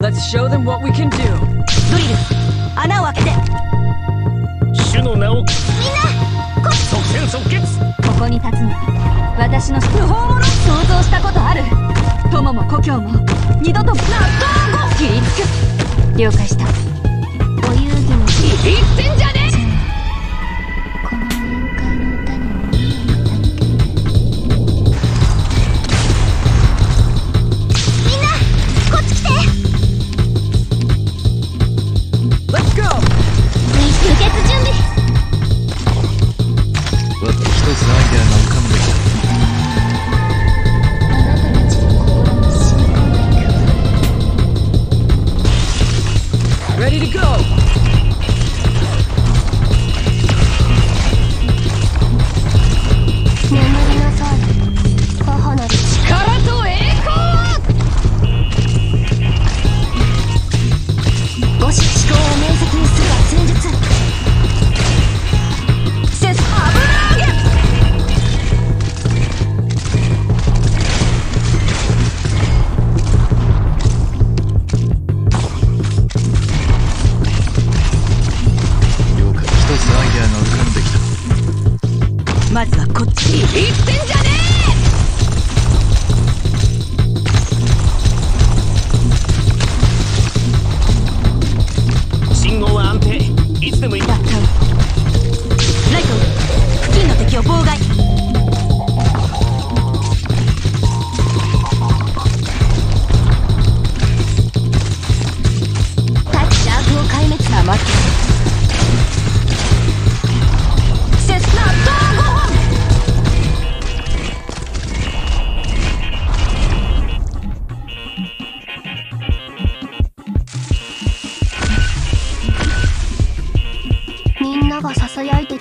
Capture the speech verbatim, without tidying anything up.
Let's show them what we can do. ドリル、穴を開けて。 主の名を。みんなこ即戦即決。 ここに立つのは私の不法者。想像したことある。友も故郷も二度と納豆後切りつく。了解した。お遊戯の一戦じゃねえ。この宴会の歌にも意味があったみたい。みんなこっち来て。 Let's go. 輸血準備。 また一つアイデアが浮かんできた。 あなたたちの心に染み込んでいく。 Ready to go. 眠りなさい。母なる力と栄光。五指思考を面積にするは戦術。セス油揚げ。 了解。一つアイデアが浮かんできた。 まずはこっち。一戦じゃねえ。信号は安定。いつでもいい。 ラッタウライト、付近の敵を妨害。タッチャークを壊滅。さあ待って。セスナットーごほん。みんながささやいて